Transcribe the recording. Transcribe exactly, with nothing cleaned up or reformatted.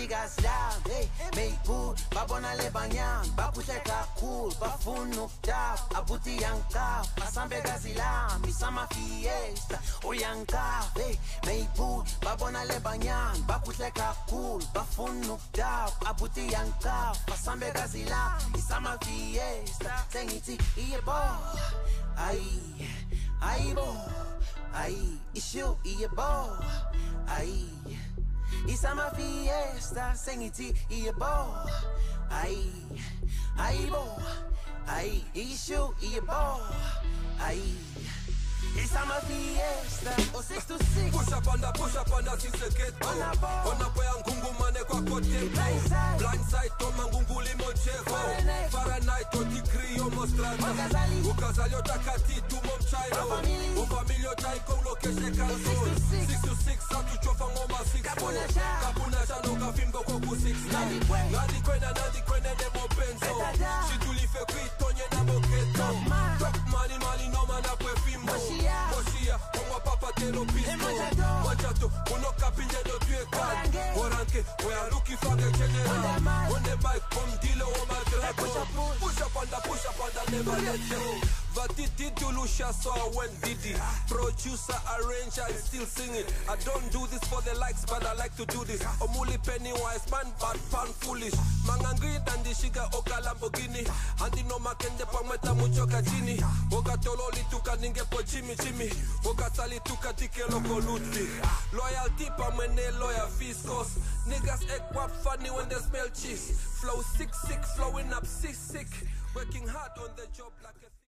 Niggas love, hey, make good. Babona le banyang, bapusheka cool. Bafunu tap, abuti yanka. Pasambe gazilam, isama fiesta. O yanka, hey, make good. Babona le banyang, bapusheka cool. Bafunu tap, abuti yanka. Pasambe gazilam, isama fiesta. Sengiti, iye bo, ay, ay bo, ay, ishu, iye bo, ay. Isama fiesta, sengiti, iye bo, ay, ay bo, ay, ishu, iye bo, ay. Isama fiesta, o six to six. Push up on the, push up on the, since the ghetto. On a boy and gungu mane kwa kote. Blindside, toma ngungu limo cheho. Fahrenheit, o degree, o mostrano. Ukazali, o takati, tu mom chaino. O familio chaiko, ulo keshe kanzo. Six to six, atu chofa ngoma six. Kapuna shano, kafimbo koku six. Nadi kwena, nadi kwena, nemo benzo. Shituli fe kuitonye na moketo. Top money, money, no man apwe fimbo. Moshia, kwa papa telo pisto. Machato, uno kapinje no tue kan. Oranke, we are looking for the general. On the mic, come deal o madrago. Push up on the, push up on the, never let go. Vatiti Dulusha, so I went Didi. Producer, arranger, and still singing. I don't do this for the likes, but I like to do this. Omuli Pennywise, man, bad pan foolish. Mangangri dandi shiga oka Lamborghini. Andi no makende pameta mucho kajini. Oka tololi tuka ninge po chimi chimi. Oka sali tuka tike loko luti. Loyalty pa mene loyal fiscos. Niggas egg wap funny when they smell cheese. Flow sick sick, flowing up sick sick. Working hard on the job like a